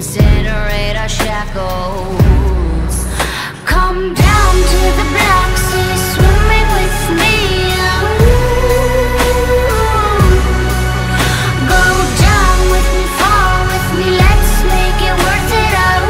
incinerate our shackles. Come down to the Black Sea, swimming with me. Go down with me, fall with me, let's make it worth it.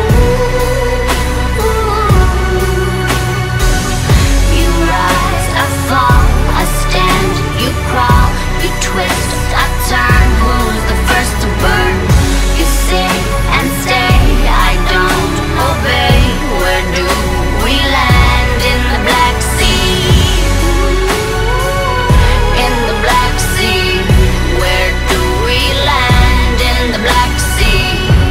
You rise, I fall, I stand, you crawl, you twist, I turn. Who's the first to burn? You sit and stay, I don't obey. Where do we land? In the Black Sea. In the Black Sea. Where do we land? In the Black Sea.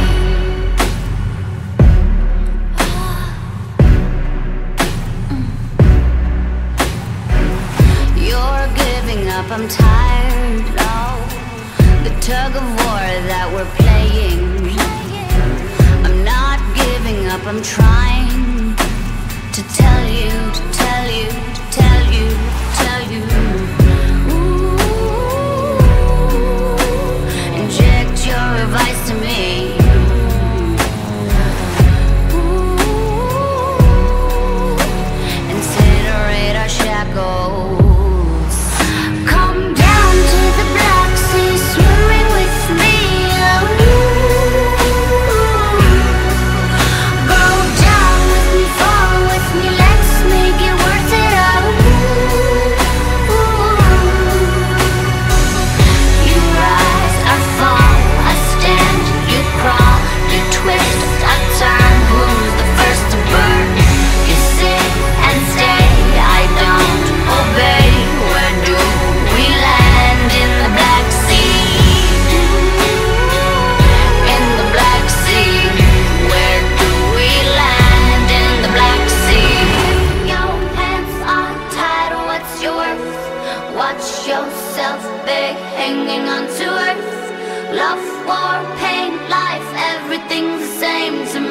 You're giving up, I'm tired. Oh, the tug of war that we're playing. I'm not giving up, I'm trying to tell you, to tell you, to tell you, to tell you. Ooh, inject your advice to me. Ooh, incinerate our shackles. Come down to the Black Sea, swimming with me. Go down with me, fall with me, let's make it worth it. You rise, I fall, I stand, you crawl, you twist, I turn. Who's the first to burn? You sit and stay, I don't obey. Where do we land? In the Black Sea. In the Black Sea. Where do we land? In the Black Sea. Your hands are tied, what's your worth? Watch yourself big, hanging on to earth. Love, war, pain, life, everything's the same to me.